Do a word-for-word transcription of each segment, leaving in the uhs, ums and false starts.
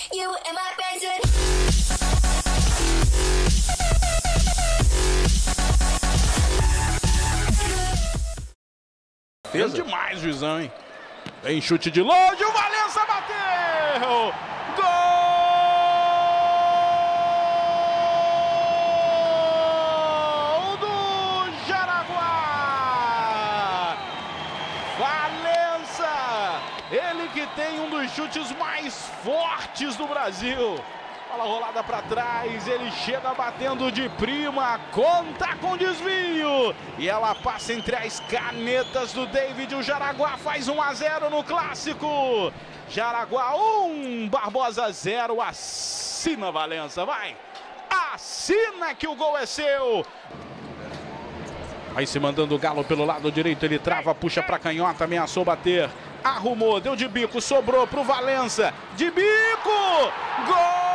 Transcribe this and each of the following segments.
You and my friends would... Fez demais, juizão, hein? Vem chute de longe, o Valença bateu! Gol do Jaraguá! Valença! Ele que tem um dos chutes mais fortes do Brasil. Bola rolada para trás, ele chega batendo de prima, conta com desvio. E ela passa entre as canetas do David. O Jaraguá faz um a zero no clássico. Jaraguá um, Barbosa zero. Assina, Valença, vai. Assina que o gol é seu. Vai se mandando o Galo pelo lado direito, ele trava, puxa para canhota, ameaçou bater. Arrumou, deu de bico, sobrou pro Valença. De bico! Gol!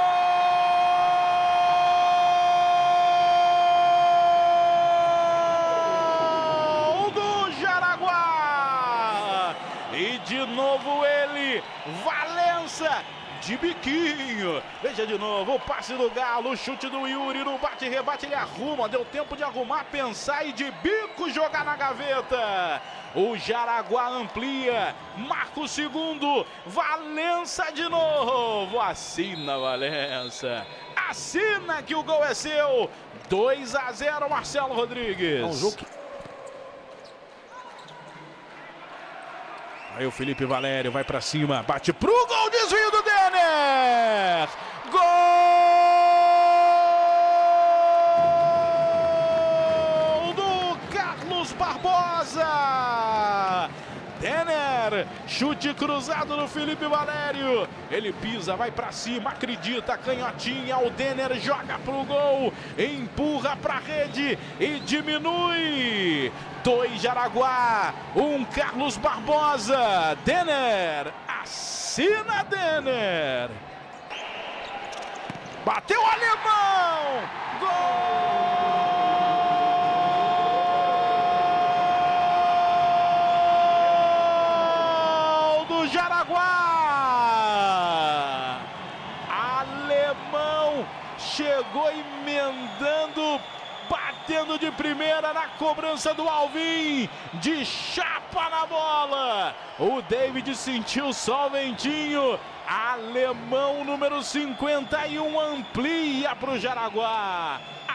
E de novo ele, Valença, de biquinho. Veja de novo o passe do Galo, o chute do Yuri, no bate-rebate ele arruma, deu tempo de arrumar, pensar e de bico jogar na gaveta. O Jaraguá amplia, marca o segundo, Valença de novo. Assina, Valença, assina que o gol é seu. dois a zero, Marcelo Rodrigues. É um jogo que... Aí o Felipe Valério vai pra cima, bate pro gol, desvio do Denner! Gol do Carlos Barbosa! Denner, chute cruzado do Felipe Valério. Ele pisa, vai pra cima, acredita, canhotinha. O Denner joga pro gol, empurra pra rede e diminui. Dois Jaraguá, um Carlos Barbosa. Denner, assina Denner. Bateu o alemão. Gol do Jaraguá. Alemão chegou emendando, batendo de primeira na cobrança do Alvim, de chapa na bola. O David sentiu só o ventinho. Alemão número cinquenta e um amplia para o Jaraguá.